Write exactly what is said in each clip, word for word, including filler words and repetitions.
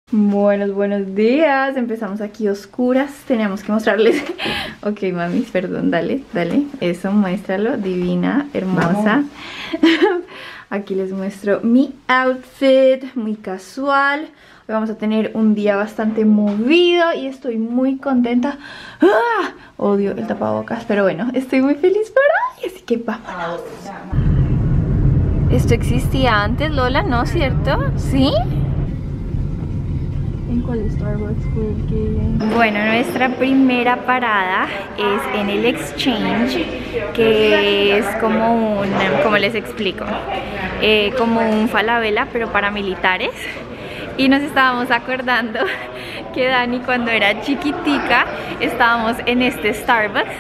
Buenos, buenos días. Empezamos aquí oscuras. Teníamos que mostrarles. Ok, mamis, perdón, dale, dale. Eso, muéstralo. Divina, hermosa. Aquí les muestro mi outfit, muy casual. Hoy vamos a tener un día bastante movido y estoy muy contenta. ¡Ah! Odio el tapabocas, pero bueno, estoy muy feliz por hoy, así que vámonos. Esto existía antes, Lola, ¿no? ¿Cierto? ¿Sí? ¿En cuál Starbucks fue que...? Bueno, nuestra primera parada es en el Exchange, que es como un... ¿Cómo les explico? Eh, como un Falabella, pero para militares. Y nos estábamos acordando que Dani, cuando era chiquitica, estábamos en este Starbucks.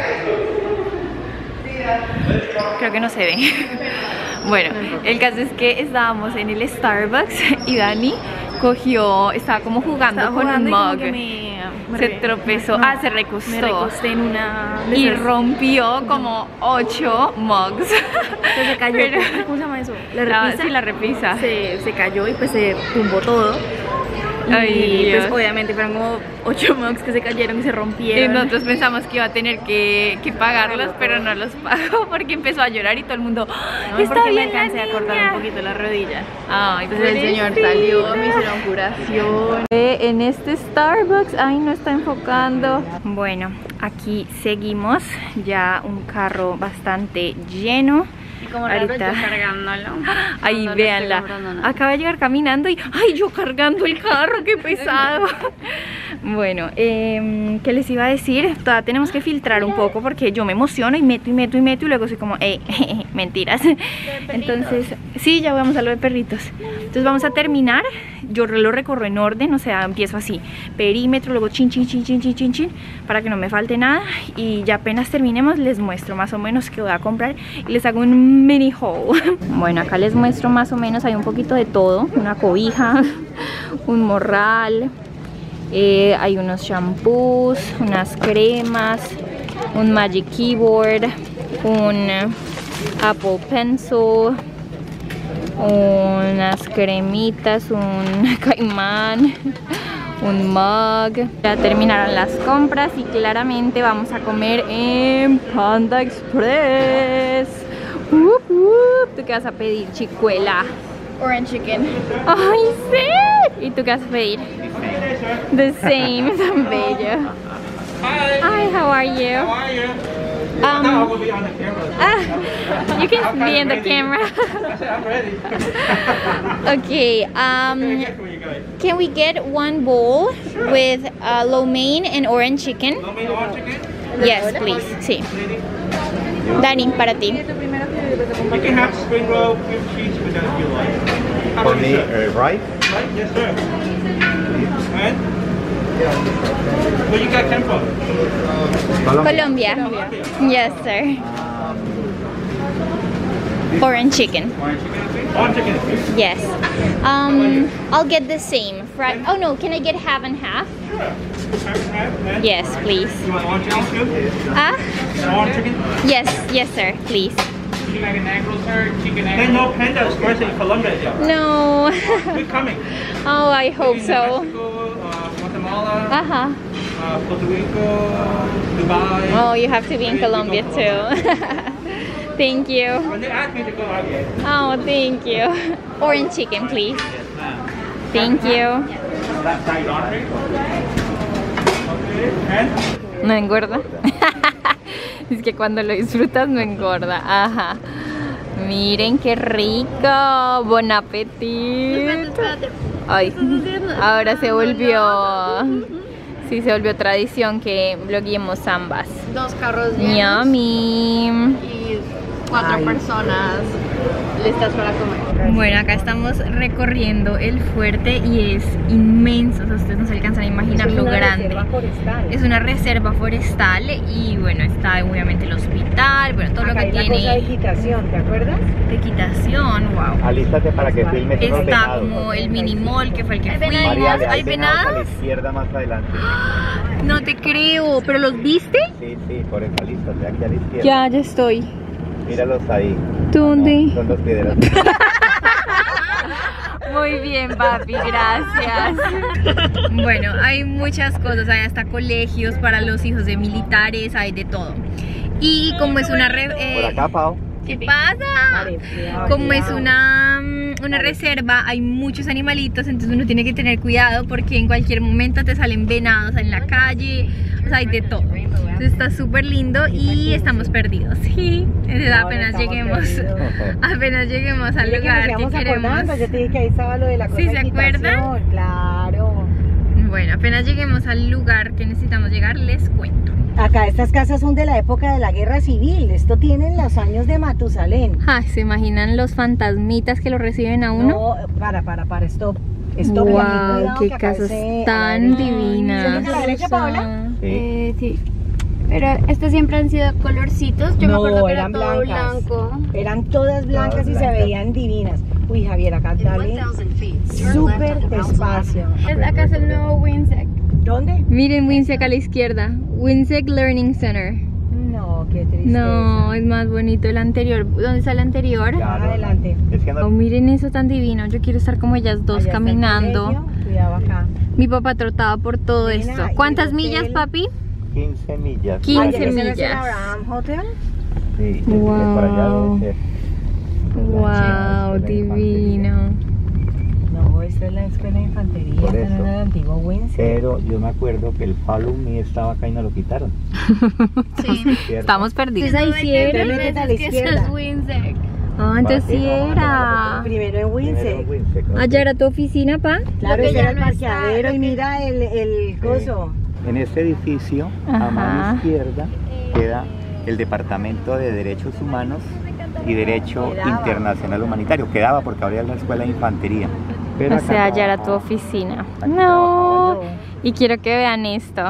Creo que no se ve. Bueno, el caso es que estábamos en el Starbucks y Dani cogió, estaba como jugando estaba con jugando un mug, me, me se tropezó, no, ah, se recostó, me recosté en una y rompió como ocho mugs. Se cayó, pero, ¿cómo se llama eso? La repisa. La, sí, la repisa. Se, se cayó y pues se tumbó todo. Y Ay, pues obviamente fueron como ocho mugs que se cayeron y se rompieron. Y nosotros pensamos que iba a tener que, que pagarlos, pero no los pagó porque empezó a llorar y todo el mundo no, está porque bien, me alcancé a cortar un poquito la rodilla. Ay, entonces el señor salió, me hicieron curación. En este Starbucks, ay, no está enfocando. Bueno, aquí seguimos, ya un carro bastante lleno. Y como ahorita cargándolo. Ahí no, véanla. Acaba de llegar caminando y ay, yo cargando el carro, qué pesado. Bueno, eh, ¿qué les iba a decir? Todavía tenemos que filtrar un poco porque yo me emociono y meto y meto y meto y luego soy como, eh, mentiras. Entonces, sí, ya vamos a lo de perritos. Entonces vamos a terminar. Yo lo recorro en orden, o sea, empiezo así, perímetro, luego chin, chin, chin, chin, chin, chin, chin, para que no me falte nada. Y ya apenas terminemos les muestro más o menos qué voy a comprar y les hago un mini haul. Bueno, acá les muestro más o menos, hay un poquito de todo, una cobija, un morral, eh, hay unos shampoos, unas cremas, un Magic Keyboard, un Apple Pencil, unas cremitas, un caimán, un mug. Ya terminaron las compras y claramente vamos a comer en Panda Express. Uh, uh. ¿Tú qué vas a pedir, chicuela? Orange chicken. ¡Ay, sí! ¿Y tú qué vas a pedir? The same, tan bello. Hi, how are you? How are you? Um, no, I will be on the camera. Ah, you can I'm be in the ready. camera. I'm ready. Okay, um, can we get one bowl sure. with uh, lo mein and orange chicken? Lo mein orange chicken? Yes, please. Sí. Dani, para ti. You can have spring roll with cheese with that if you like. How For me, uh, right? Right? Yes, sir. And? Where you got come from? Colombia. Colombia. Yes, sir. Orange chicken. Orange chicken? Orange chicken. Yes. Um, I'll get the same. Fried. Oh no, can I get half and half? Sure. Half and half. And yes, please. You want orange chicken too? Ah? Orange chicken? Yes, yes, sir. Please. Would you like an egg roll, sir? Chicken egg roll? There's no Panda Express in Colombia yet. No. We're coming. Oh, I hope so. Mexico, uh, Guatemala. Uh huh. Uh, Puerto Rico, Dubai. Oh, you have to be in Colombia too. Thank you. When they ask me to go, I'll get it. Oh, thank you. Orange chicken, please. Yes, ma'am. Thank you. That side laundry. Okay. And? No engorda. Es que cuando lo disfrutas no engorda. Ajá. Miren qué rico. Bon appetit. Ay, ahora se volvió, sí, se volvió tradición que blogueemos ambas. Dos carros llenos. Yummy. Y cuatro Ay. personas listas para comer. Bueno, acá estamos recorriendo el fuerte y es inmenso, o sea, ustedes no se alcanzan a imaginar lo grande. Es una reserva forestal y bueno, está obviamente el hospital, bueno, todo acá lo que tiene. Cosa de equitación, ¿te acuerdas? De equitación, wow. Alístate para que filmes. Está como el mini mall que fue el que fuimos. Mariale, ¿Hay venados? A la izquierda más adelante. No te creo, ¿pero los viste? Sí, sí, por eso, alístate aquí a la izquierda. Ya, ya estoy. Míralos ahí. ¿Dónde? No, son dos piedras. Muy bien, papi, gracias. Bueno, hay muchas cosas, hay hasta colegios para los hijos de militares, hay de todo. Y como es una... Re eh, Por acá, Pau. ¿Qué pasa? Como es una, una reserva, hay muchos animalitos, entonces uno tiene que tener cuidado porque en cualquier momento te salen venados en la calle, o sea, hay de todo. Entonces está súper lindo y estamos perdidos. Sí, entonces apenas lleguemos, apenas lleguemos al lugar que queremos. Yo te dije que ahí estaba lo de la cosa. ¿Sí se acuerdan? Claro. Bueno, apenas lleguemos al lugar que necesitamos llegar, les cuento. Acá estas casas son de la época de la guerra civil. Esto tienen los años de Matusalén. Ay, ¿se imaginan los fantasmitas que lo reciben a uno? No, para, para, para, stop. Stop. Wow, cuidado, qué que acá casas se- tan divinas. ¿Sí, a la derecha, Paola? Sí. Eh, sí. Pero estos siempre han sido colorcitos. Yo me No, acuerdo que era eran todo blancas. blanco. Eran todas blancas Todas y se blancas. veían divinas. Uy, Javier, acá dale súper despacio. Es- Acá es el nuevo Winsec. ¿Dónde? Miren Winsec a la izquierda, Winsec Learning Center. No, qué triste. No, es más bonito el anterior. ¿Dónde está el anterior? Claro, no. Adelante. Es que Oh, no. miren eso tan divino. Yo quiero estar como ellas dos Allá está el caminando. colegio. Cuidado acá. Mi papá trotaba por todo Nena, esto. y ¿Cuántas el millas, hotel. papi? quince millas. quince Ay, ¿ese no es el millas. Abraham Hotel? Sí, Wow. por allá debe ser. Wow, Escuela divino. No, esta es la escuela de infantería. Por Esta no eso. era el antiguo Winsec. Pero yo me acuerdo que el Follow Me estaba acá y no lo quitaron. Sí. ¿Cierto? Estamos perdidos. Pues ahí sí era. Te metes a la Es que eso izquierda. es Winsec. Ah, entonces sí Para que- era. Primero en Primero Winsec. Winsec, ¿no? Allá era tu oficina, pa. Claro, Lo que ese ya era el no está, parqueadero lo y que- mira el, el coso. En este edificio, a Ajá. mano izquierda, queda el Departamento de Derechos Humanos y Derecho Quedaba. Internacional Humanitario. Quedaba porque ahora es la Escuela de Infantería. Pero O acá sea, allá era tu trabajaba- oficina. aquí No. trabajaba yo. Y quiero que vean esto.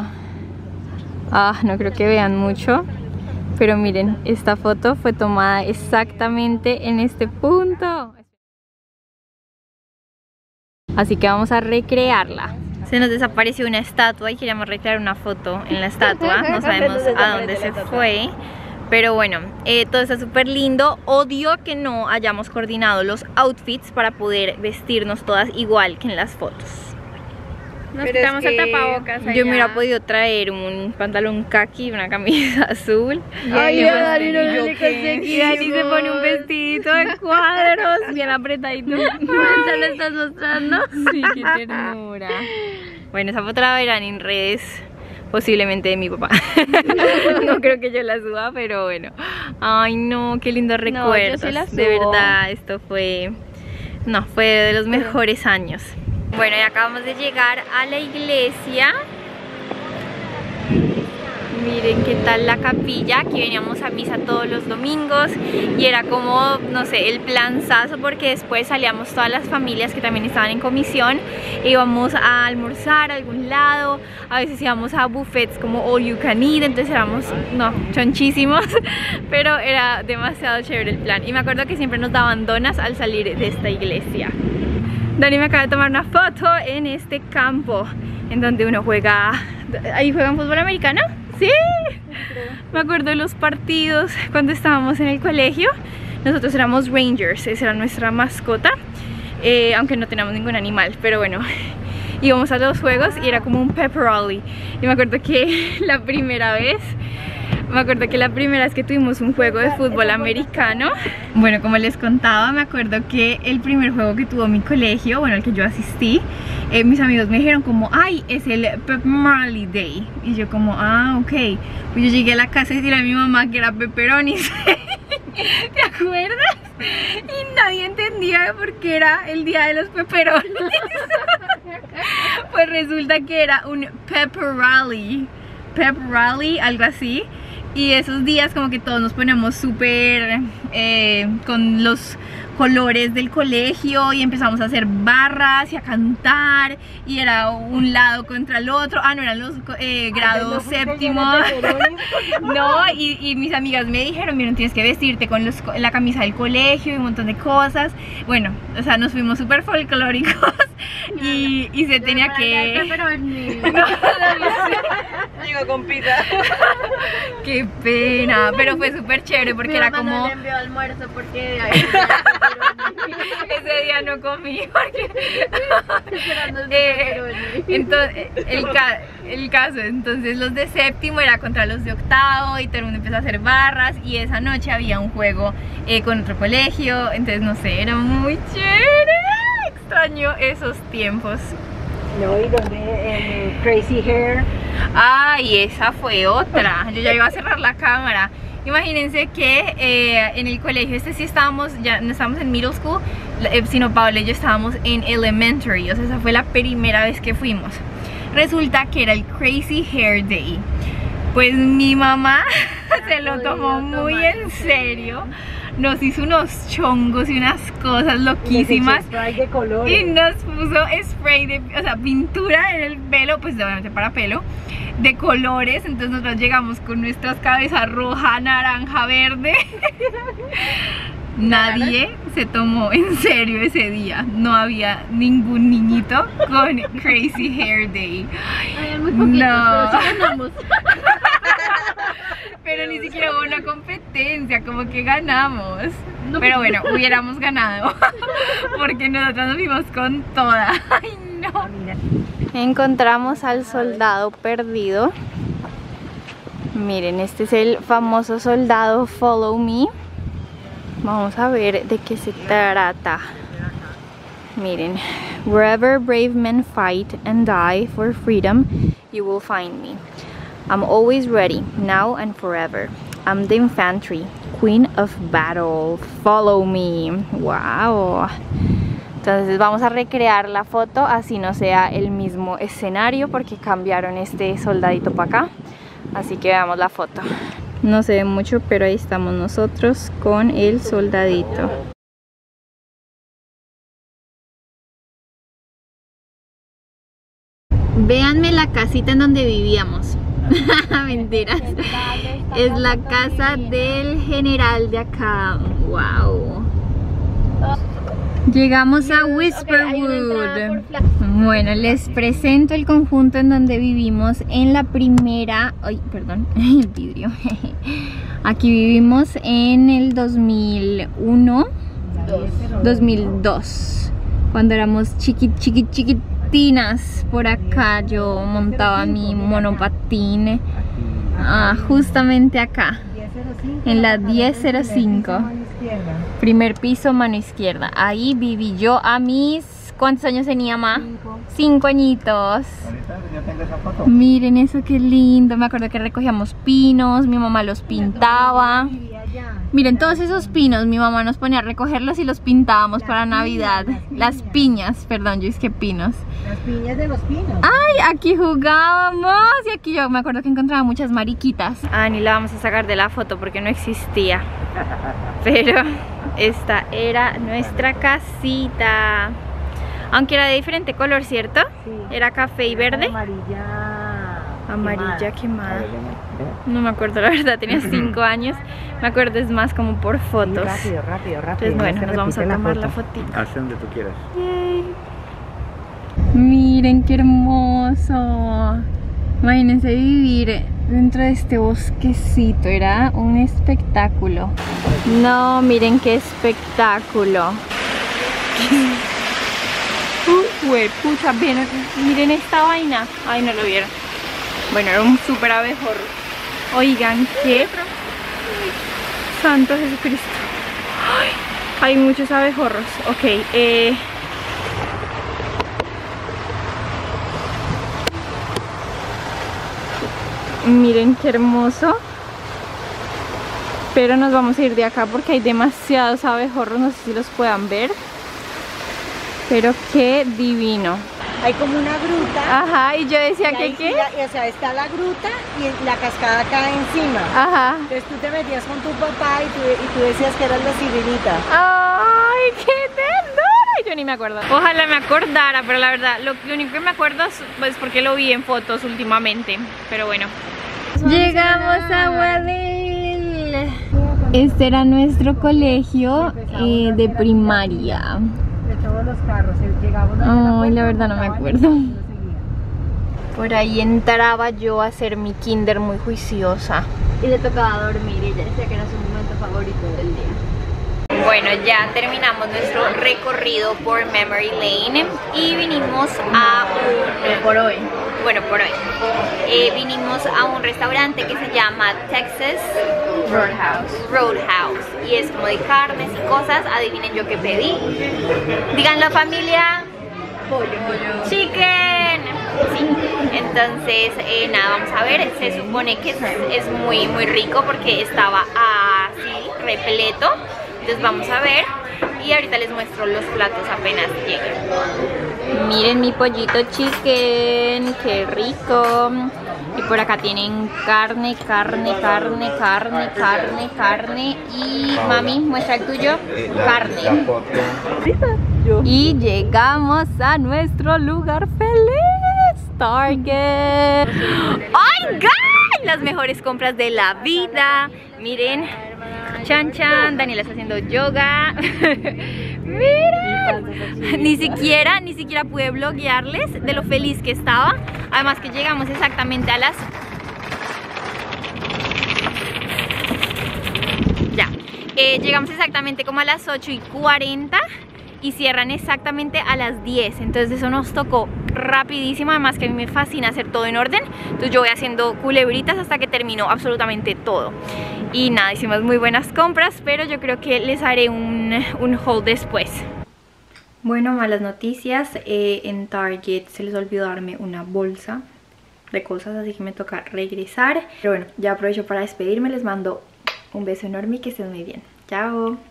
Ah, no creo que vean mucho. Pero miren, esta foto fue tomada exactamente en este punto. Así que vamos a recrearla. Se nos desapareció una estatua y queríamos recrear una foto en la estatua. No sabemos a dónde se fue. Pero bueno, eh, todo está súper lindo. Odio que no hayamos coordinado los outfits para poder vestirnos todas igual que en las fotos. Nos quitamos el tapabocas. Yo me hubiera podido traer un pantalón khaki y una camisa azul. Ay, Y a pues, Dani no y yo le qué. Y Dani se pone un vestidito de cuadros bien apretadito. ¿Se lo estás mostrando? Sí, qué ternura. Bueno, esa foto la verán en redes, posiblemente de mi papá. No creo que yo la suba, pero bueno. Ay, no, qué lindos No, yo recuerdos. sí la De subo. verdad, esto fue... No, fue de los mejores años. Bueno, y acabamos de llegar a la iglesia. Miren qué tal la capilla. Aquí veníamos a misa todos los domingos y era como, no sé, el planzazo, porque después salíamos todas las familias que también estaban en comisión, íbamos a almorzar a algún lado, a veces íbamos a buffets como all you can eat, entonces éramos, no, chonchísimos, pero era demasiado chévere el plan. Y me acuerdo que siempre nos daban donas al salir de esta iglesia. Dani me acaba de tomar una foto en este campo en donde uno juega. ¿Ahí juegan fútbol americano? Sí. Me acuerdo de los partidos cuando estábamos en el colegio. Nosotros éramos Rangers, esa era nuestra mascota, eh, aunque no teníamos ningún animal, pero bueno, íbamos a los juegos y era como un pep rally. Y me acuerdo que la primera vez Me acuerdo que la primera vez que tuvimos un juego de fútbol americano, bueno, como les contaba, me acuerdo que el primer juego que tuvo mi colegio, bueno, al que yo asistí, eh, mis amigos me dijeron como, ay, es el Pep Marley Day. Y yo como, ah, ok. Pues yo llegué a la casa y dije a mi mamá que era pepperonis. ¿Te acuerdas? Y nadie entendía por qué era el día de los pepperonis. Pues resulta que era un pep rally, pep rally, algo así. Y esos días como que todos nos poníamos súper eh, con los colores del colegio y empezamos a hacer barras y a cantar, y era un lado contra el otro. Ah, no, eran los eh, grados séptimos. No, y, y mis amigas me dijeron, miren, tienes que vestirte con los, la camisa del colegio y un montón de cosas. Bueno, o sea, nos fuimos súper folclóricos y, y se tenía que... llegó con pizza. Qué pena, pero fue súper chévere porque Mi era mamá como... no le envió almuerzo porque ahí Ese día no comí porque... esperando el Eh, pepperoni. entonces, el, ca el caso, entonces los de séptimo era contra los de octavo y todo el mundo empezó a hacer barras y esa noche había un juego eh, con otro colegio, entonces no sé, era muy chévere, extraño esos tiempos. No, y donde el Crazy Hair. Ay, esa fue otra, yo ya iba a cerrar la cámara. Imagínense que eh, en el colegio este sí estábamos, ya no estábamos en middle school, eh, sino Paola y yo estábamos en elementary, o sea, esa fue la primera vez que fuimos. Resulta que era el Crazy Hair Day. Pues mi mamá se lo tomó muy en serio, nos hizo unos chongos y unas cosas loquísimas. Spray de colores. Y nos puso spray de, o sea, pintura en el pelo, pues obviamente para pelo, de colores. Entonces nosotros llegamos con nuestras cabezas roja, naranja, verde. Nadie se tomó en serio ese día. No había ningún niñito con Crazy Hair Day. Ay, muy poquitos, No. pero sí ganamos. Pero ni siquiera hubo una competencia, como que ganamos. Pero bueno, hubiéramos ganado porque nosotros nos vimos con toda. Ay, no. Encontramos al soldado perdido. Miren, este es el famoso soldado Follow Me. Vamos a ver de qué se trata. Miren, wherever brave men fight and die for freedom, you will find me. I'm always ready, now and forever. I'm the infantry, queen of battle. Follow me. Wow. Entonces vamos a recrear la foto, así no sea el mismo escenario, porque cambiaron este soldadito para acá. Así que veamos la foto. No se ve mucho, pero ahí estamos nosotros con el soldadito. Véanme la casita en donde vivíamos. Mentiras. Es la casa del general de acá. Wow. Llegamos a Whisperwood. Bueno, les presento el conjunto en donde vivimos en la primera... Ay, perdón, el vidrio. Aquí vivimos en el dos mil uno, dos mil dos, cuando éramos chiqui, chiqui, chiquitinas. Por acá yo montaba mi monopatín. Ah, justamente acá, en la diez cero cinco. Primer piso, mano izquierda. Ahí viví yo a mis... ¿Cuántos años tenía, ma? Cinco. Cinco añitos. Ahorita yo tengo esa foto. Miren eso, qué lindo. Me acuerdo que recogíamos pinos, mi mamá los pintaba. Miren todos esos pinos, mi mamá nos ponía a recogerlos y los pintábamos para Navidad. Las piñas, perdón, yo es que pinos. Las piñas de los pinos. ¡Ay! Aquí jugábamos y aquí yo me acuerdo que encontraba muchas mariquitas. Ah, ni la vamos a sacar de la foto porque no existía. Pero esta era nuestra casita. Aunque era de diferente color, ¿cierto? Sí. Era café y verde. Amarilla. Amarilla quemada. No me acuerdo, la verdad, tenía cinco años. Me acuerdo es más como por fotos. Sí, rápido, rápido, rápido. Entonces bueno, Ya se nos vamos a repite tomar la, foto. fotito. Haz donde tú quieras. Yay. Miren qué hermoso. Imagínense vivir dentro de este bosquecito. Era un espectáculo. No, miren qué espectáculo. Uy, pucha, miren, miren esta vaina. Ay, no lo vieron. Bueno, era un súper abejorro. Oigan, ¿qué? Santo Jesucristo. Ay, hay muchos abejorros. Ok, eh... miren qué hermoso. Pero nos vamos a ir de acá porque hay demasiados abejorros. No sé si los puedan ver. Pero qué divino. Hay como una gruta. Ajá, y yo decía y que ahí qué. sí la- o sea, está la gruta y la cascada cae encima. Ajá. Entonces tú te metías con tu papá y tú, y tú decías que eras la sirenita. Ay, qué ternura. Yo ni me acuerdo. Ojalá me acordara, pero la verdad, lo, lo único que me acuerdo es pues, porque lo vi en fotos últimamente. Pero bueno. Llegamos a Wadil. Este era nuestro colegio eh, de primaria. De todos los carros. Llegamos Ay, la verdad no me acuerdo. Por ahí entraba yo a hacer mi kinder muy juiciosa. Y le tocaba dormir y ella decía que era su momento favorito del día. Bueno, ya terminamos nuestro recorrido por Memory Lane y vinimos a un... Por hoy. Bueno, por hoy. Eh, vinimos a un restaurante que se llama Texas Roadhouse. Roadhouse. Y es como de carnes y cosas. Adivinen yo qué pedí. Díganlo, familia. Pollo. Pollo. Chicken. Sí. Entonces, eh, nada, vamos a ver. Se supone que es, es muy, muy rico porque estaba así, repleto. Entonces vamos a ver. Y ahorita les muestro los platos apenas lleguen. Miren mi pollito chicken, qué rico. Y por acá tienen carne, carne, carne, carne, carne, carne. Y mami, muestra el tuyo. Carne. Y llegamos a nuestro lugar feliz, Target. ¡Oh my God! Las mejores compras de la vida. Miren. Chan chan, Daniela está haciendo yoga. Miren, ni siquiera, ni siquiera pude bloguearles de lo feliz que estaba. Además que llegamos exactamente a las... Ya, eh, llegamos exactamente como a las ocho y cuarenta y cierran exactamente a las diez. Entonces eso nos tocó rapidísimo. Además que a mí me fascina hacer todo en orden. Entonces yo voy haciendo culebritas hasta que termino absolutamente todo. Y nada, hicimos muy buenas compras, pero yo creo que les haré un, un haul después. Bueno, malas noticias. eh, En Target se les olvidó darme una bolsa de cosas, así que me toca regresar. Pero bueno, ya aprovecho para despedirme. Les mando un beso enorme y que estén muy bien. Chao.